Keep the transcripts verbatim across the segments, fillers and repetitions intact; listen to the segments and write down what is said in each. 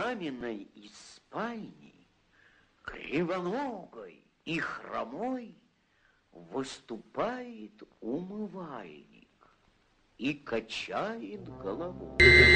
маминой из спальни, кривоногой и хромой, выступает умывальник и качает головой.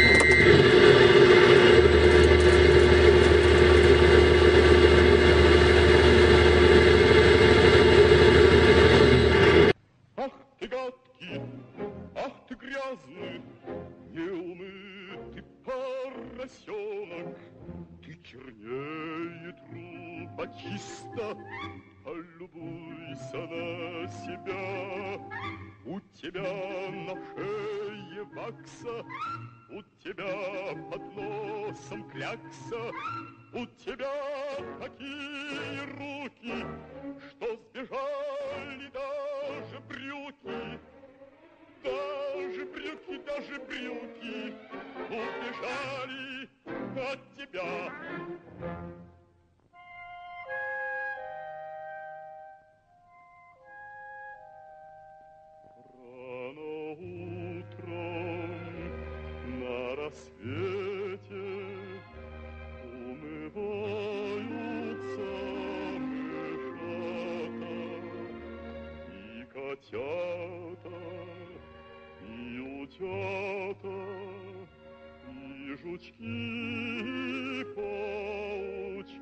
Ах ты гадкий, ах ты грязный, неумытый поросенок, ты чернее трупа чисто, полюбуйся на себя. У тебя на шее вакса, у тебя под носом клякса, у тебя такие руки, что сбежали даже брюки. Даже брюки, даже брюки убежали от тебя. Рано утром на рассвете умываются мышата и котята, и утята, и жучки, и паучки.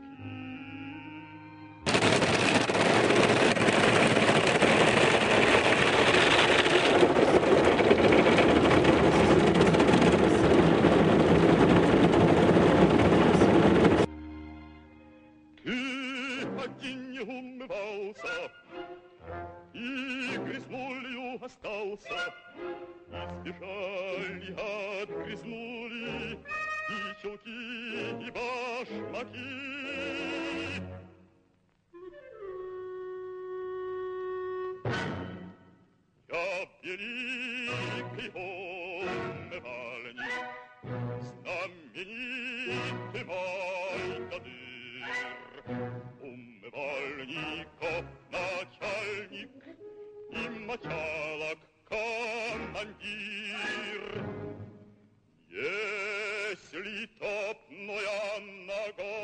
Ты один не умывался и грязнулью остался. Избежали, отгрязнули и чулки, и башмаки. Я великий умывальник, знаменитый Майдадыр, умывальников начальник и мочалок командир. Если топная нога,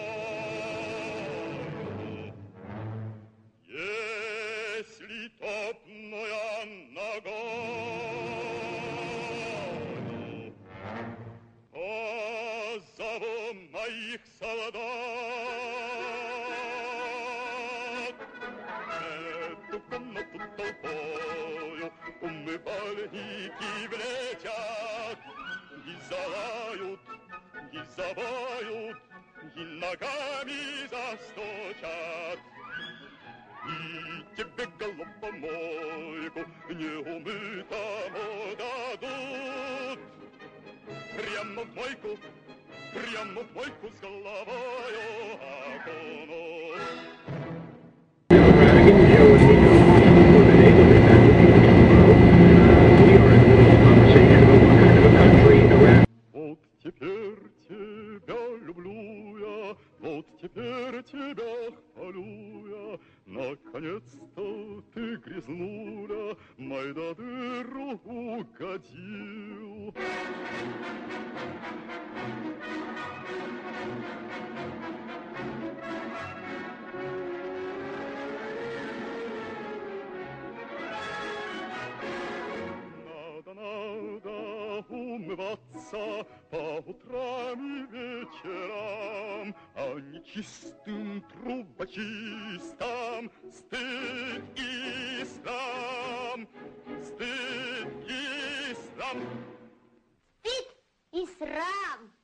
если топная нога, позову моих солдат. Эту комнату толпою умывальники влетят, и залают, и завоют, и ногами застучат. И тебе головомойку неумытому дадут. Прямо в мойку, прямо в мойку с головою окунут. Вот теперь тебя люблю я, вот теперь тебя хвалю я. Наконец-то ты, грязнуля, Майдадыру угодил. Надо, надо умываться по утрам и вечерам, а нечистым трубочистам стыд и срам, стыд и срам. Стыд и срам.